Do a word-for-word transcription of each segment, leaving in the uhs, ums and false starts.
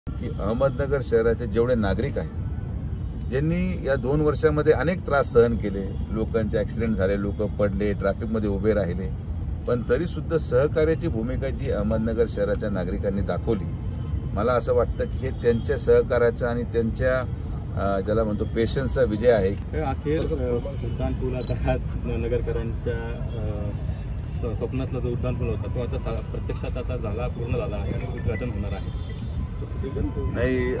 की अहमदनगर शहराचे जेवढे नागरिक आहेत ज्यांनी या दोन वर्षांमध्ये अनेक त्रास सहन केले, लोकांचे ॲक्सिडेंट झाले, लोक पडले, ट्रॅफिकमध्ये उभे राहिले, पण तरीसुद्धा सहकार्याची भूमिका जी अहमदनगर शहराच्या नागरिकांनी दाखवली, मला असं वाटतं की हे त्यांच्या सहकार्याचं आणि त्यांच्या ज्याला म्हणतो पेशन्सचा विजय आहे। अखेर उड्डाण पूल आता नगरकरांच्या स्वप्नातला जो उड्डाण पूल होता तो आता प्रत्यक्षात आता झाला, पूर्ण झाला आहे आणि उद्घाटन होणार आहे। नाही,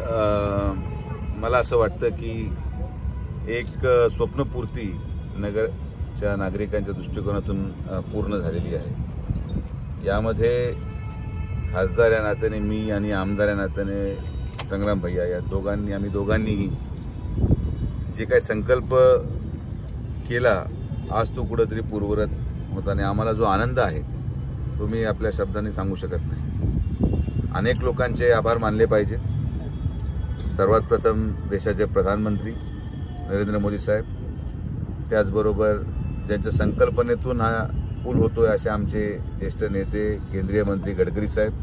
मला असं वाटतं की एक स्वप्नपूर्ती नगरच्या नागरिकांच्या दृष्टिकोनातून पूर्ण झालेली आहे। यामध्ये खासदार या नात्याने मी आणि आमदार या नात्याने संग्राम भैया या दोघांनी आम्ही दोघांनीही जे काही संकल्प केला आज तो कुठंतरी पूर्ववत होता आणि आम्हाला जो आनंद आहे तो मी आपल्या शब्दांनी सांगू शकत नाही। अनेक लोकांचे आभार मानले पाहिजे। सर्वात प्रथम देशाचे प्रधानमंत्री नरेंद्र मोदी साहेब, त्याचबरोबर ज्यांच्या संकल्पनेतून हा पूल होतोय असे आमचे ज्येष्ठ नेते केंद्रीय मंत्री गडकरी साहेब,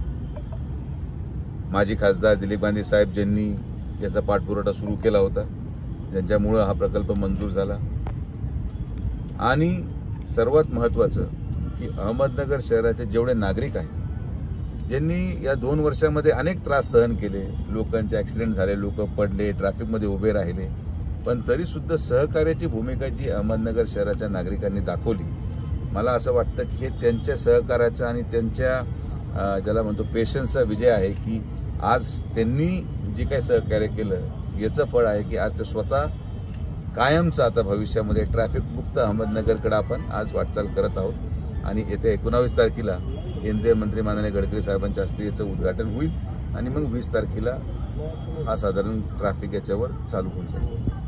माजी खासदार दिलीप गांधी साहेब ज्यांनी याचा पाठपुरावा सुरू केला होता, ज्यांच्यामुळं हा प्रकल्प मंजूर झाला। आणि सर्वात महत्त्वाचं की अहमदनगर शहराचे जेवढे नागरिक आहेत ज्यांनी या दोन वर्षांमध्ये अनेक त्रास सहन केले, लोकांचे ॲक्सिडेंट झाले, लोक पडले, ट्रॅफिकमध्ये उभे राहिले, पण तरीसुद्धा सहकार्याची भूमिका जी अहमदनगर शहराच्या नागरिकांनी दाखवली, मला असं वाटतं की हे त्यांच्या सहकार्याचं आणि त्यांच्या ज्याला म्हणतो पेशन्सचा विजय आहे की आज त्यांनी जे काही सहकार्य केलं याचं फळ आहे की आज ते स्वतः कायमचं आता भविष्यामध्ये ट्रॅफिकमुक्त अहमदनगरकडे आपण आज वाटचाल करत आहोत। आणि येत्या एकोणावीस तारखेला केंद्रीय मंत्री माननीय गडकरी साहेबांच्या हस्ते याचं उद्घाटन होईल आणि मग वीस तारखेला हा साधारण ट्रॅफिक याच्यावर चालू होऊन जाईल।